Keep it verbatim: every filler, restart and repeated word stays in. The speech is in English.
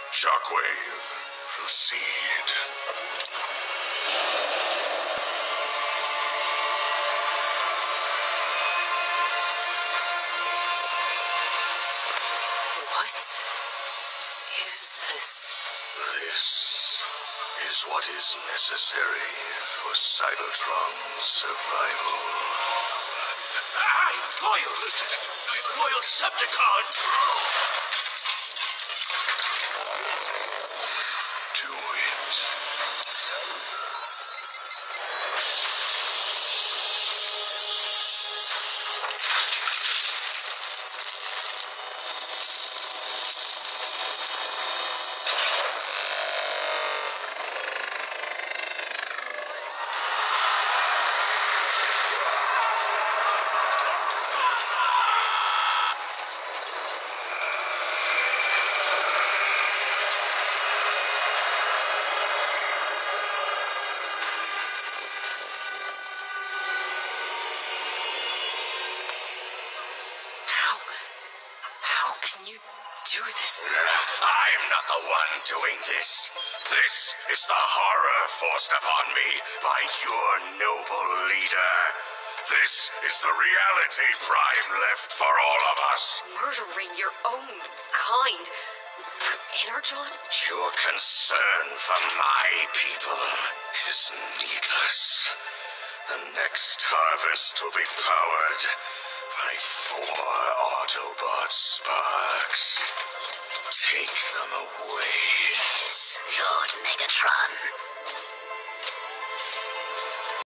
Shockwave, proceed. What is this? This is what is necessary for Cybertron's survival. I am loyal! Loyal Decepticon! Do it. How can you do this? I'm not the one doing this. This is the horror forced upon me by your noble leader. This is the reality Prime left for all of us. Murdering your own kind. Energon? Your concern for my people is needless. The next harvest will be powered by four Autobot sparks. Take them away. Yes, Lord Megatron.